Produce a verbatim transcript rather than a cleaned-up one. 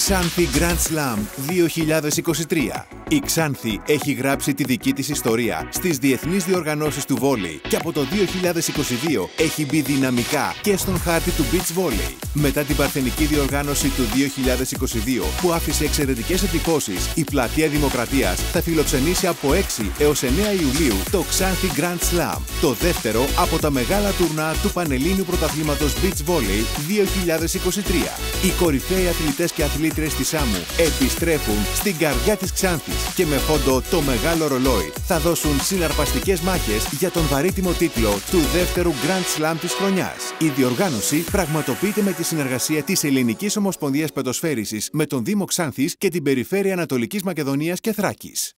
Ξάνθη Grand Slam δύο χιλιάδες είκοσι τρία. Η Ξάνθη έχει γράψει τη δική της ιστορία στις διεθνείς διοργανώσεις του βόλεϊ και από το δύο χιλιάδες είκοσι δύο έχει μπει δυναμικά και στον χάρτη του beach volley. Μετά την παρθενική διοργάνωση του δύο χιλιάδες είκοσι δύο που άφησε εξαιρετικές εντυπώσεις, η Πλατεία Δημοκρατίας θα φιλοξενήσει από έξι έως εννέα Ιουλίου το Ξάνθη Grand Slam, το δεύτερο από τα μεγάλα τουρνά του Πανελλήνιου Πρωταθλήματος Beach Volley δύο χιλιάδες είκοσι τρία. Οι κορυφαίοι αθλητές και αθλήτριες της άμμου επιστρέφουν στην καρδιά της Ξάνθης και με φόντο το μεγάλο ρολόι θα δώσουν συναρπαστικές μάχες για τον βαρύτιμο τίτλο του δεύτερου Grand Slam της χρονιάς. Η διοργάνωση πραγματοποιείται με τη συνεργασία της Ελληνικής Ομοσπονδίας Πετοσφαίρισης με τον Δήμο Ξάνθης και την Περιφέρεια Ανατολικής Μακεδονίας και Θράκης.